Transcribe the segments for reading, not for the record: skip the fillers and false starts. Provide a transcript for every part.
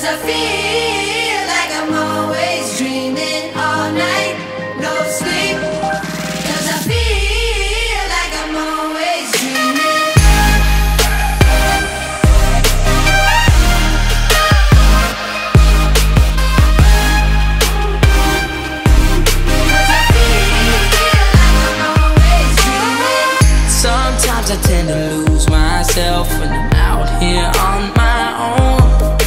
I feel like I'm always dreaming all night, no sleep. 'Cause I feel like I'm always dreaming. Sometimes I tend to lose myself when I'm out here on my own.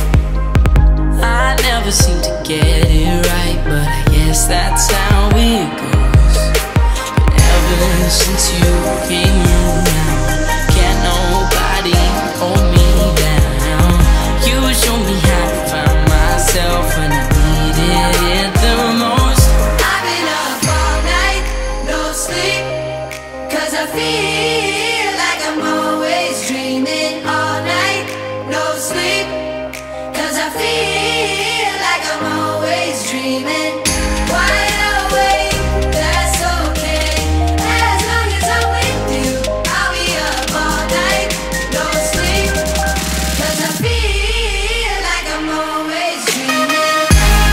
I never seem to get it right, but I guess that's how it goes. But ever since you came around, can't nobody hold me down. You show me how to find myself when I needed it the most. I've been up all night, no sleep. 'Cause I feel like I'm always dreaming all night, no sleep. 'Cause I feel like I'm always dreaming. Wide awake, that's okay. As long as I'm with you, I'll be up all night, no sleep. 'Cause I feel like I'm always dreaming.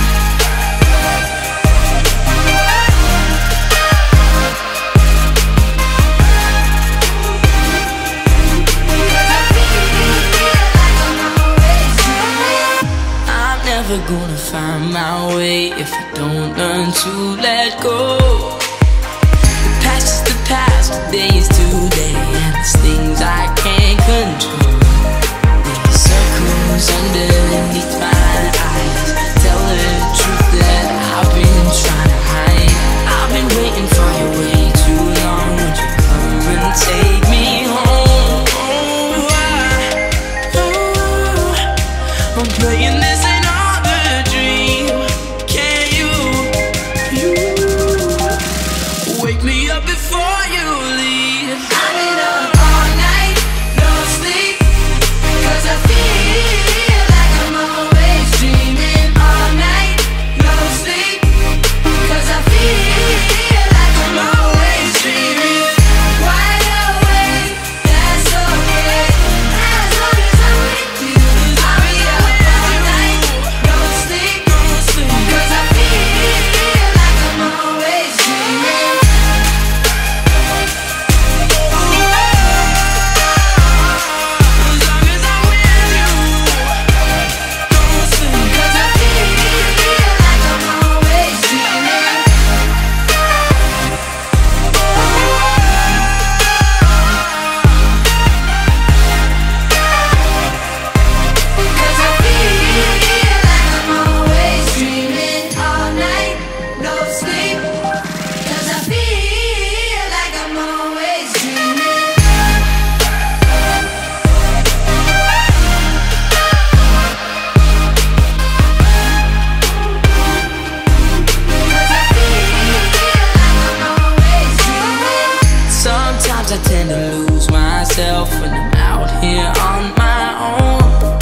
Never gonna find my way if I don't learn to let go. The past is the past, today is today, and there's things I can't control. There's circles underneath my eyes, tell the truth that I've been trying to hide. I've been waiting for you way too long. Would you come and take me home? I'm playing this. Wake me up before you leave. I've been up all night, no sleep. 'Cause I feel like I'm always dreaming all night, no sleep. 'Cause I feel like I'm always dreaming. Wide awake, that's okay. As long as I'm with you, I'll be up all night, no sleep. 'Cause I feel like I'm always dreaming. I tend to lose myself when I'm out here on my own.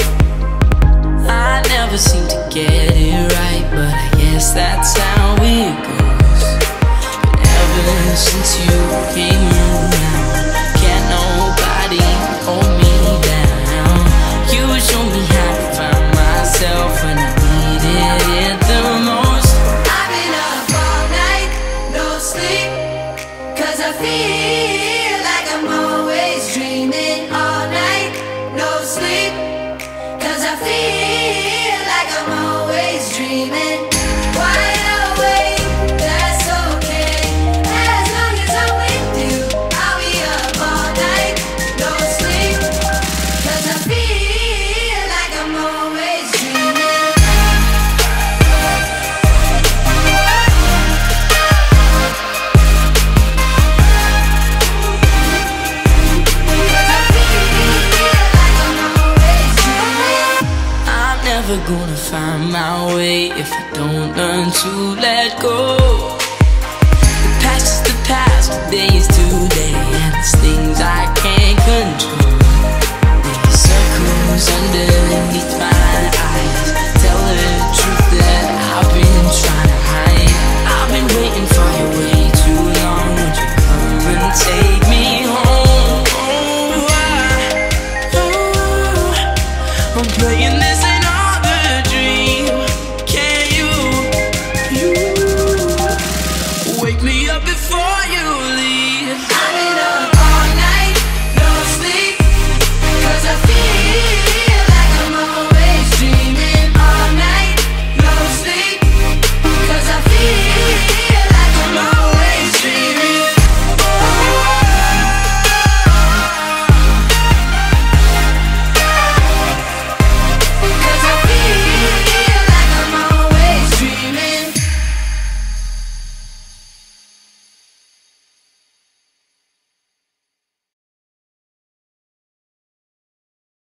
I never seem to get it right, but I guess that's how it goes. But ever since you came around, can't nobody hold me down. You show me how to find myself when I needed it the most. I've been up all night, no sleep. 'Cause I feel like I'm always dreaming all night, no sleep. 'Cause I feel like I'm always dreaming. Wide awake, that's okay. As long as I'm with you, I'll be up all night, no sleep. 'Cause I feel like I'm always dreaming. Never gonna find my way if I don't learn to let go. The past is the past, today is today, and there's things I can't control. There's circles underneath my eyes, tell the truth that I've been trying to hide. I've been waiting for you way too long. Would you come and take me home? I'm playing this